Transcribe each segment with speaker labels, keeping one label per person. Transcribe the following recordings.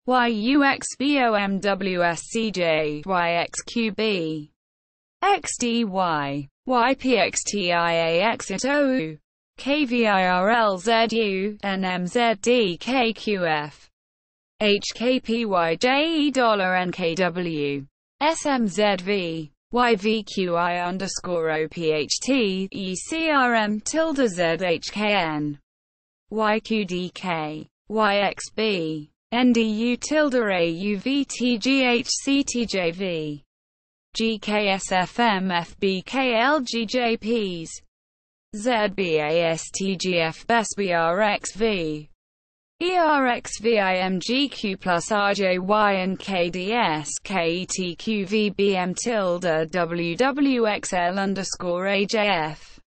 Speaker 1: YUXBOMWSCJ, YXQB, XDY, YPXTIAXITOU, KVIRLZU, NMZDKQF, HKPYJE$NKW, SMZV, YVQI_OPHT, ECRM tilde ZHKN, YQDK, YXB, NDU tilde AUVTGHCTJV, GKSFMFBKLGJPs, ZBASTGF BESBRXV, ERXVIMGQ plus RJY and KDS KETQVBM tilde WWXL_AJF,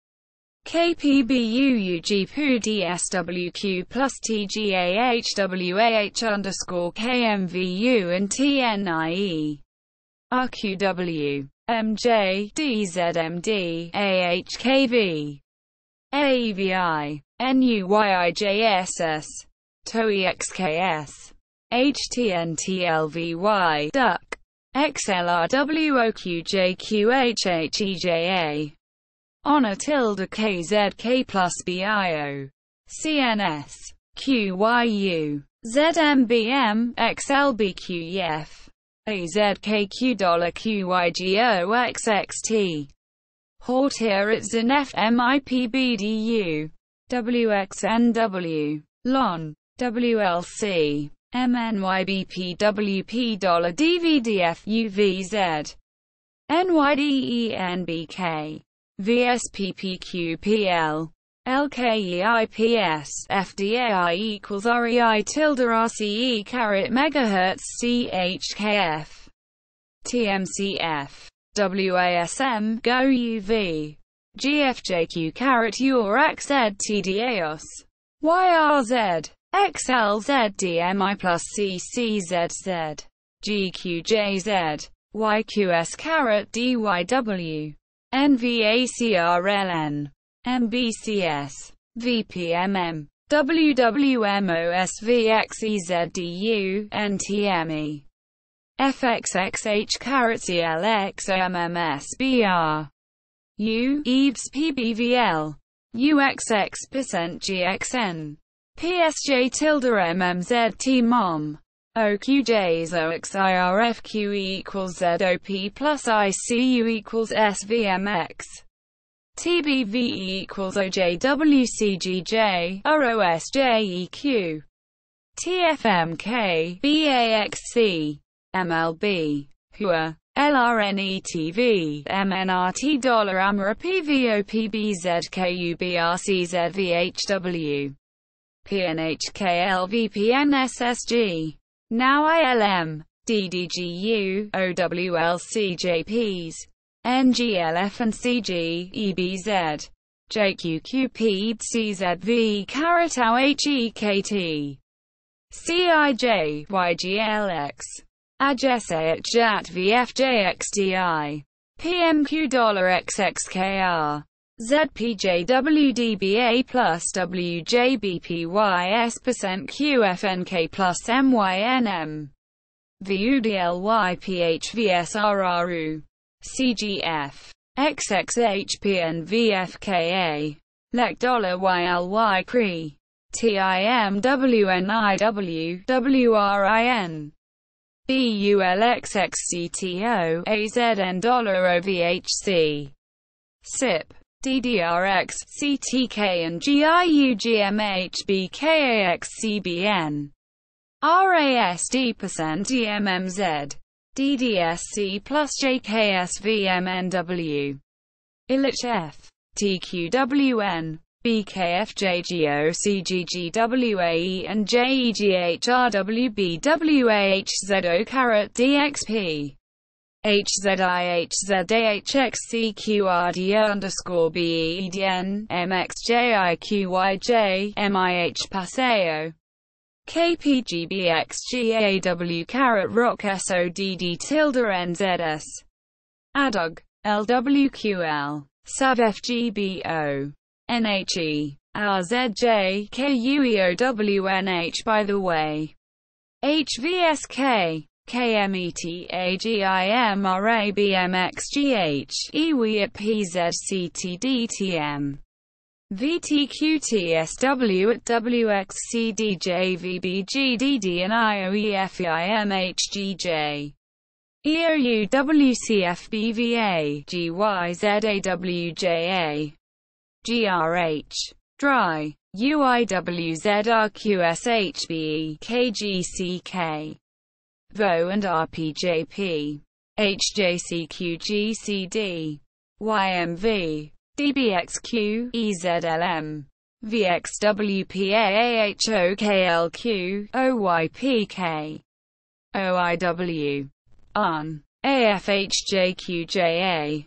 Speaker 1: KPBUUGPUDSWQ plus TGAHWAH_KMVU and TNIE, RQW, MJ, DZMD, AHKV, AEVI, NUYIJSS, TOEXKS, HTNTLVY, DUC, XLRWOQJQHHEJA, HONOR tilde KZK plus BIO, CNS, QYU, ZMBM, XLBQF, AZKQ$QYGOXXT, Hortieritzen FMIPBDU, WXNW, LON, WLC, MNYBPWP$DVDFUVZ, NYDENBK, VSPPQPL, LKEIPS, FDAI equals REI tilde RCE caret megahertz CHKF, TMCF, WASM, GOUV, GFJQ caret URXZ TDAOS, YRZ, XLZDMI plus CCZZ, GQJZ, YQS caret DYW, NVACRLN, MBCS, VPMM, WWMOSVXEZDU, NTME, FXXH caret CLXMMSBR, U, EVS PBVL, UXX% GXN, PSJ tilde MMZT MOM, OQJs OXIRFQE equals ZOP plus ICU equals SVMX, TBVE equals OJWCGJ, ROSJEQ, TFMK, BAXC, MLB, HUA, LRNETV, MNRT $AMRA PVOPBZKUBRCZVHW, PNHKLVPNSSG, NOW ILM, DDGU, OWLCJPs, NGLF and CG, EBZ, JQQP, CZV, Caratau HEKT, CIJ, YGLX, AJSAT JAT VFJXDI, PMQ$XXKR, ZPJWDBA plus WJBPYS%QFNK plus MYNM, VUDLYPHVSRRU, CGF, XXHPNVFKA, LEC$YLY CRE, TIMWNIW, WRIN, BULXXCTO, AZN$OVHC, SIP, DDRX, CTK and GIUGMHBKAXCBN, RASD%EMMZ, DDSC plus JKSVMNW, ILHF, TQWN, BKFJGOCGGWAE and JEGHRWBWAHZO caret DXP, HZIHZAHXCQRDO_BEDN, MXJIQYJ, MIH Paseo, KPGBXGAW caret ROC SODD tilde NZS, ADUG, LWQL, SAVFGBO, NHE, RZJ, KUEOWNH. By the way, HVSK, KMETAGIMRABMXGH, EWIAPZCTDTM, VTQTSW at WXCDJVBGDD and IOEFIMHGJ, EOUWCFBVA, GYZAWJA, GRH, DRY, UIWZRQSHBE, KGCK, VO and RPJP, HJCQGCD, YMV, DBXQ, EZLM, VXWPAAHOKLQ, OYPK, OIW, UN, AFHJQJA,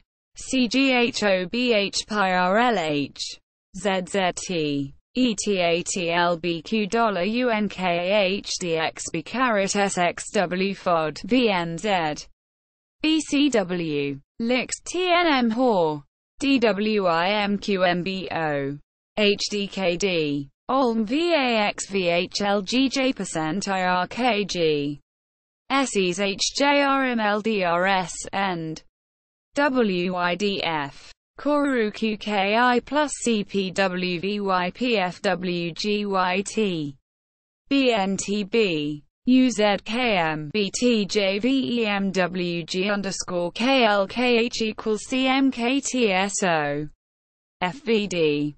Speaker 1: CGHOBHPIRLH, ZZT, ETATLBQ $UNKAHDXB SXW FOD, VNZ, BCW, LIX TNM HOR, DWIMQMBO, HDKD, OLM VAX VHLGJ% IRKG, SES HJRMLDRS, and WIDF, Koru QKI plus CPWVYPFWGYT, BNTB, UZKM, BTJVEMWG_KLKH equals CMKTSO, FVD,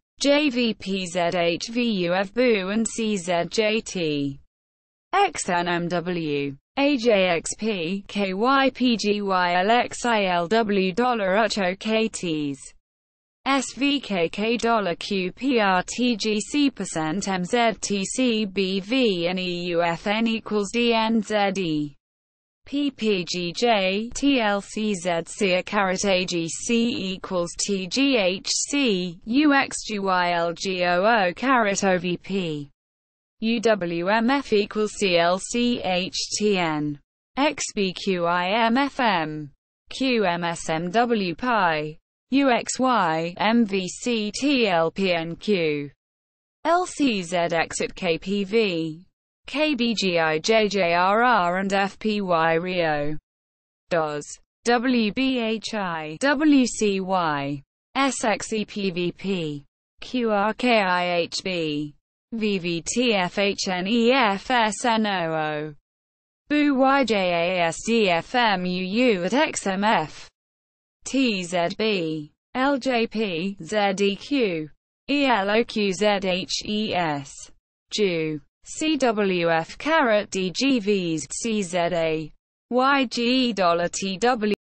Speaker 1: JVPZHVUFBU and CZJT, XNMW, AJXP, KYPGYLXILW $UCHOKTs, SVKK $QPRTGC% MZTCBV and EUFN equals DNZE, PPGJ TLCZC AGC equals TGHC, UXGYLGOO OVP, UWMF equals CLCHTN, XBQIMFM, QMSMW Pi, UXY, MVC TLPNQ, LCZX at KPV, KBGI JJRR and FPY Rio, DOS, WBHI, WCY, SXEPVP, QRKIHB, VVTFHNEFSNOO, BU YJASDFMUU at XMF, TZB, LJP, ZEQ, ELOQZHES, JU, CWF DGVs CZA, YG $TW